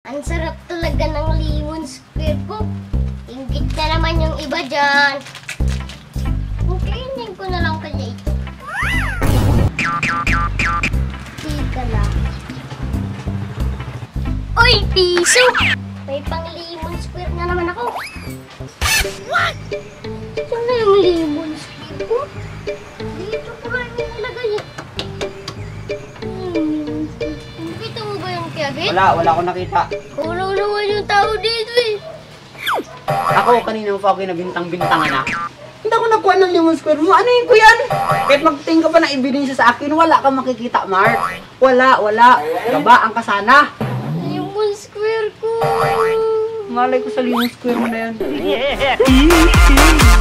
Ang sarap talaga ng lemon square ko. Inggit na naman yung iba dyan. Kainin ko na lang kaya ito. Tika lang. Uy, piso! May pang lemon square na naman ako. What? Saan na yung lemon square ko? Dito ko lang yung nilagay. Nakita mo ba yung kiyagit? Wala akong nakita. Kulang naman yung tao dito eh. Ako, kanina mo pa ako na bintang-bintangan na. Hindi ako nakuha ng lemon square mo. Ano yun ko yan? Kahit magtingin ka pa na ebidensya sa akin, wala kang makikita, Mark. Wala. Gabaan ka sana. Lemon square ko. Malay ko sa lemon square mo na yan.